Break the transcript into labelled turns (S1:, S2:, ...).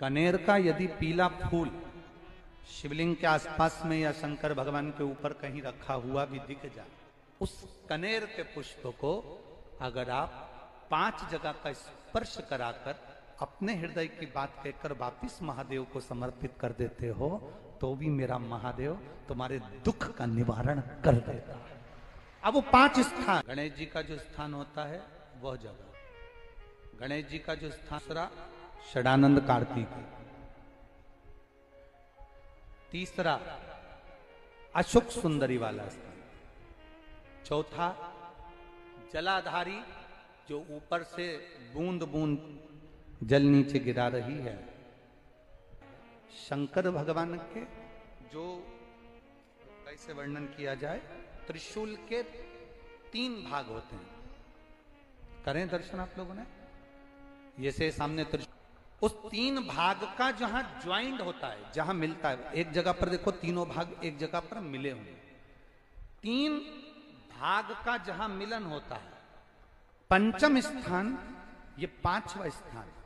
S1: कनेर का यदि पीला फूल शिवलिंग के आसपास में या शंकर भगवान के ऊपर कहीं रखा हुआ भी दिख जाए, उस कनेर के पुष्प को अगर आप 5 जगह का स्पर्श कराकर अपने हृदय की बात कहकर वापिस महादेव को समर्पित कर देते हो, तो भी मेरा महादेव तुम्हारे दुख का निवारण कर देता है। अब वो 5 स्थान, गणेश जी का जो स्थान होता है वह जगह, गणेश जी का जो स्थान, दूसरा षडानंद कार्तिक, तीसरा अशोक सुंदरी वाला स्थान, चौथा जलाधारी जो ऊपर से बूंद बूंद जल नीचे गिरा रही है, शंकर भगवान के जो कैसे वर्णन किया जाए, त्रिशूल के 3 भाग होते हैं। करें दर्शन आप लोगों ने, ये से सामने त्रिशूल, उस 3 भाग का जहां ज्वाइंट होता है, जहां मिलता है, एक जगह पर देखो तीनों भाग एक जगह पर मिले हुए, 3 भाग का जहां मिलन होता है, पंचम स्थान, ये 5वां स्थान।